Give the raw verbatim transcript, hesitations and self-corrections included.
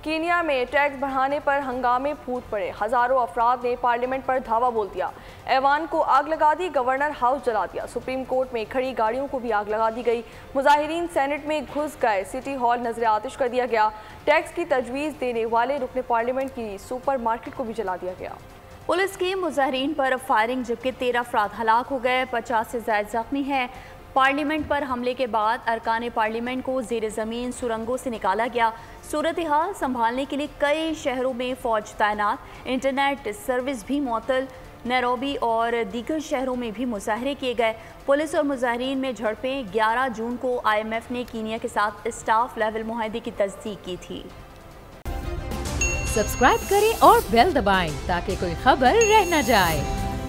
Kenya में tax बढ़ाने पर हंगामे फूट पड़े। हजारों अफराद ने पार्लियामेंट पर धावा बोल दिया। ऐवान को आग लगा दी, गवर्नर हाउस जला दिया। सुप्रीम कोर्ट में खड़ी गाड़ियों को भी आग लगा दी गई। मुजाहिरीन सेनेट में घुस गए। सिटी हॉल नजर आतिश कर दिया गया। टैक्स की तजवीज़ देने वाले रुकने पार्लियामेंट की सुपर मार्केट को भी जला दिया गया। पुलिस की मुजाहिरीन पर फायरिंग, जबकि तेरह अफराद हलाक हो गए, पचास से ज्यादा जख्मी हैं। पार्लियामेंट पर हमले के बाद अरकान पार्लियामेंट को जेर ज़मीन सुरंगों से निकाला गया। सूरत हाल संभालने के लिए कई शहरों में फौज तैनात। इंटरनेट सर्विस भी मुअत्तल। नैरोबी और दीगर शहरों में भी मुजाहरे किए गए। पुलिस और मुजाहिरीन में झड़पें। ग्यारह जून को आई एम एफ ने कीनिया के साथ स्टाफ लेवल मुआहदे की तस्दीक की थी। सब्सक्राइब करें और बेल दबाएं ताकि कोई खबर रह न जाए।